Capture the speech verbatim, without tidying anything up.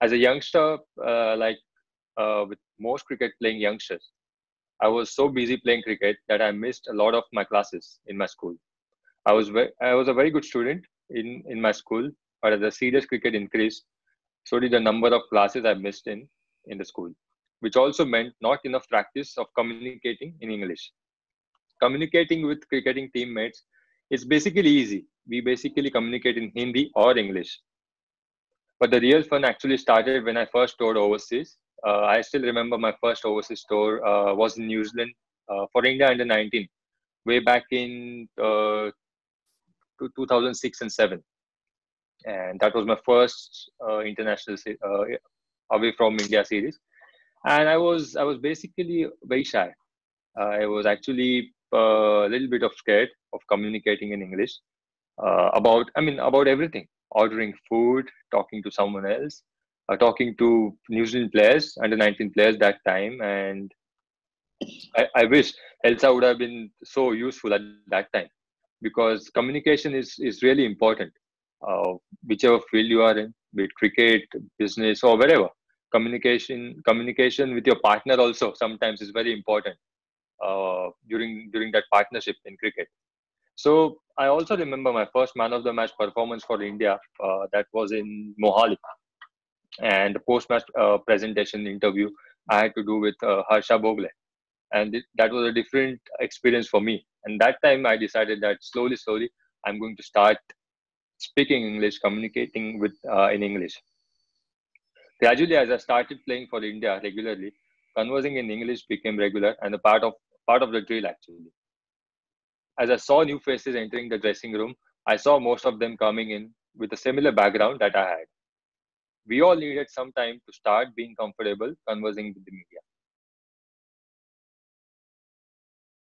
As a youngster, uh, like uh, with most cricket playing youngsters, I was so busy playing cricket that I missed a lot of my classes in my school. I was ve- I was a very good student in in my school, but as the serious cricket increased, so did the number of classes I missed in in the school, which also meant not enough practice of communicating in English. Communicating with cricketing teammates is basically easy. We basically communicate in Hindi or English. But the real fun actually started when I first toured overseas. Uh, I still remember my first overseas tour uh, was in New Zealand uh, for India under nineteen, way back in uh, two thousand six and seven. And that was my first uh, international se- uh, away from India series. And I was I was basically very shy. I was actually uh, a little bit of scared of communicating in English uh, about I mean about everything, ordering food, talking to someone else, uh, talking to New Zealand players, under nineteen players that time, and I, I wish Elsa would have been so useful at that time because communication is is really important. Uh, Whichever field you are in, be it cricket, business, or wherever, communication communication with your partner also sometimes is very important uh, during during that partnership in cricket. So I also remember my first man of the match performance for India. Uh, that was in Mohali, and the post match uh, presentation interview I had to do with uh, Harsha Bogle, and it, that was a different experience for me. And that time I decided that slowly, slowly, I'm going to start speaking English, communicating with uh, in English. Gradually, as I started playing for India regularly, conversing in English became regular and a part of part of the drill actually. As I saw new faces entering the dressing room, I saw most of them coming in with a similar background that I had. We all needed some time to start being comfortable conversing with me.